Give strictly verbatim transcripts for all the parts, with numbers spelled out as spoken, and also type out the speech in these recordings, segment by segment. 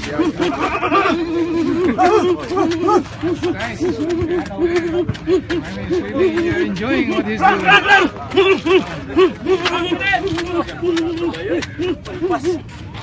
Nice. I mean, really, you're enjoying what he's doing.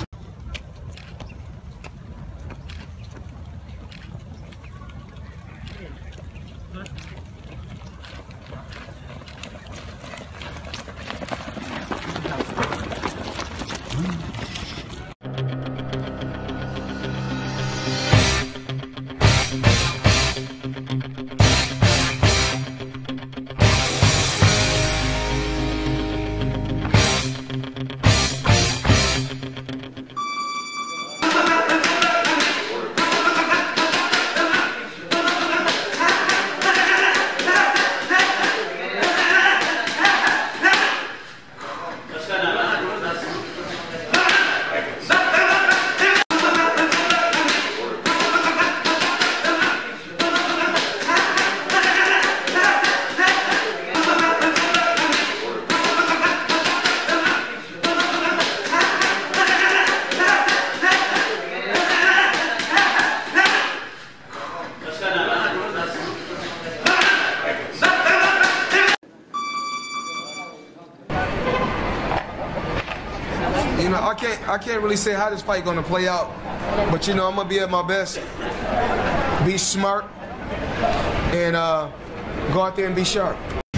You know, I can't I can't really say how this fight gonna play out, but you know, I'm gonna be at my best, be smart, and uh, go out there and be sharp.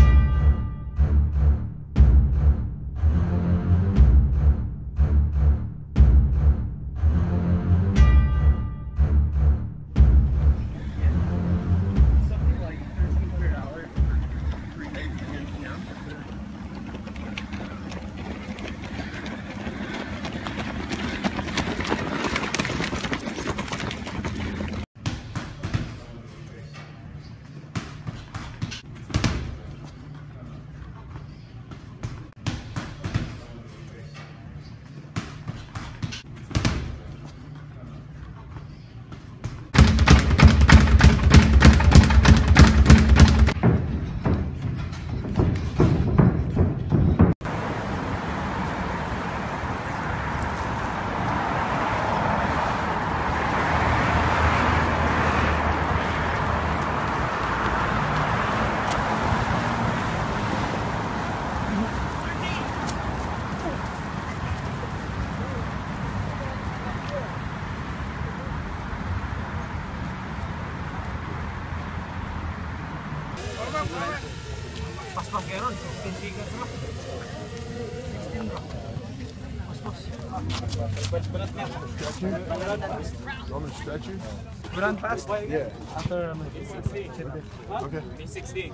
Pas-pas Geron, sixteen seconds lah. sixteen bro. Pas-pas. Berat niya. You want me to stretch you? Run fast? Yeah. After um, sixteen. Okay. sixteen.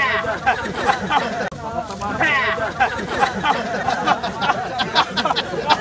Dito.